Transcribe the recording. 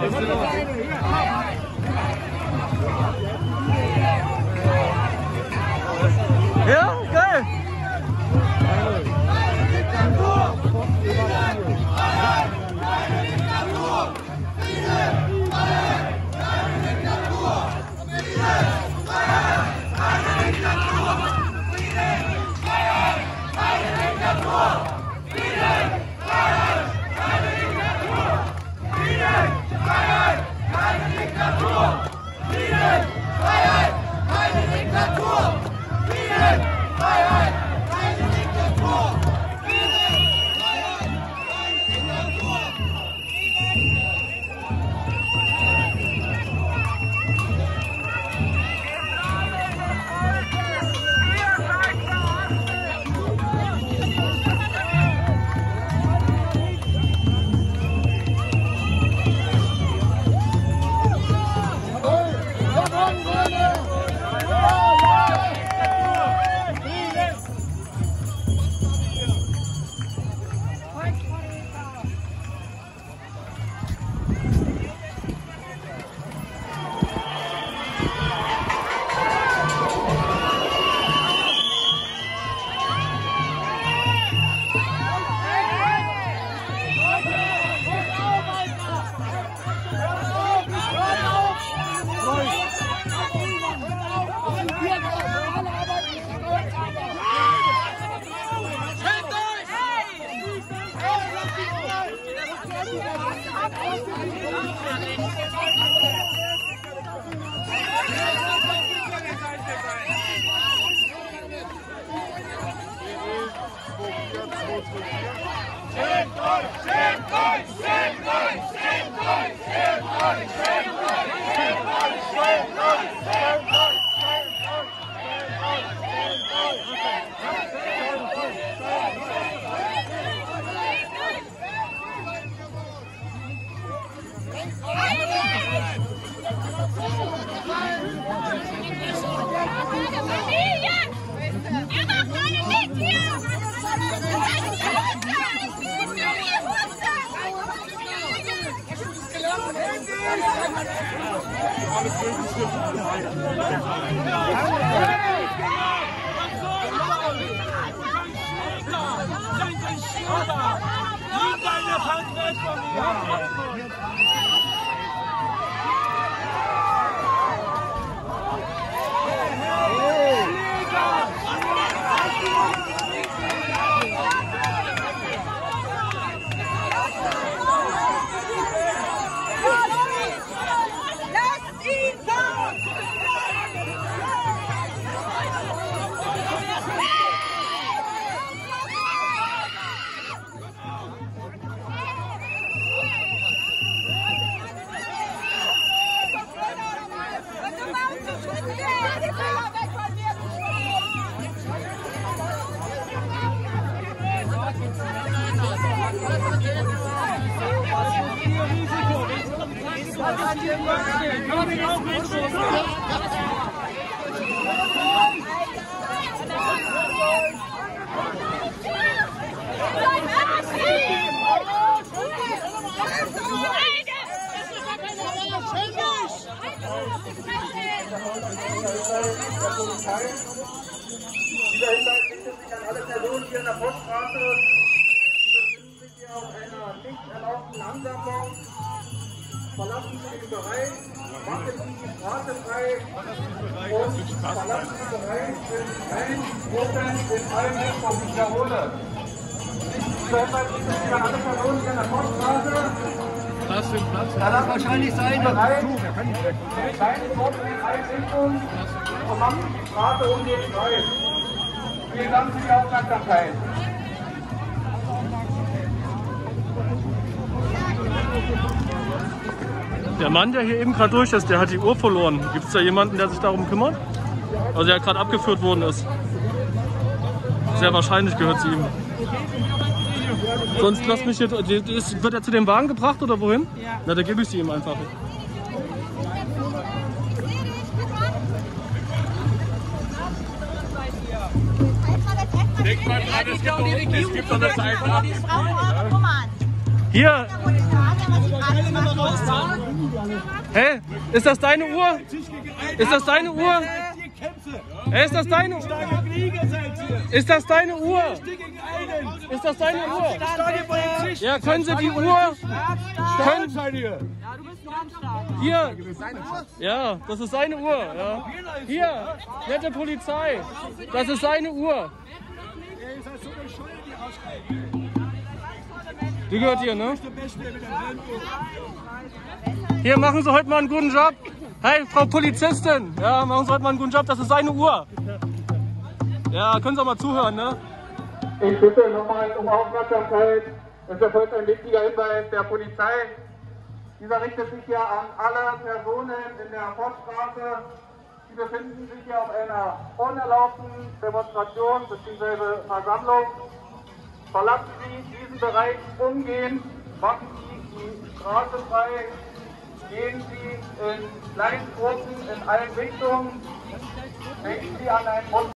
Ja, geil! Dieser Hinweis richtet sich an alle Personen hier in der Poststraße. Sie befinden sich hier auf einer nicht erlaubten Ansammlung. Verlassen Sie den Bereich, machen Sie die Straße frei und verlassen Sie den Bereich in allen Gruppen, in allen Richtungen. Ich wiederhole. Dieser Hinweis richtet sich an alle Personen hier in der Poststraße. Kann das wahrscheinlich sein, bereit, kleine Gruppen in allen Richtungen und machen die Straße umgehend frei. Vielen Dank für die Aufmerksamkeit. Der Mann, der hier eben gerade durch ist, der hat die Uhr verloren. Gibt es da jemanden, der sich darum kümmert? Also der gerade abgeführt worden ist. Sehr wahrscheinlich gehört sie ihm. Sonst lass mich jetzt. Wird er zu dem Wagen gebracht oder wohin? Ja. Na, da gebe ich sie ihm einfach. Denk mal dran, es gibt doch eine Zeit. Hier! Hä? Ist das deine Uhr? Ist das deine Uhr? Hey, ist das deine Uhr? Ist das deine Uhr? Ist das deine Uhr? Ja, können Sie die Uhr? Hier. Ja, das ist seine Uhr. Ja. Hier, nette Polizei. Das ist seine Uhr. Die gehört hier, ne? Hier, machen Sie heute mal einen guten Job. Hey, Frau Polizistin, ja, machen Sie heute mal einen guten Job. Das ist seine Uhr. Ja, können Sie auch mal zuhören, ne? Ich bitte nochmal um Aufmerksamkeit. Es erfolgt ein wichtiger Hinweis der Polizei. Dieser richtet sich ja an alle Personen in der Poststraße. Sie befinden sich ja auf einer unerlaubten Demonstration bzw. Versammlung. Verlassen Sie diesen Bereich umgehend, machen Sie die Straße frei, gehen Sie in kleinen Gruppen in allen Richtungen, denken Sie an ein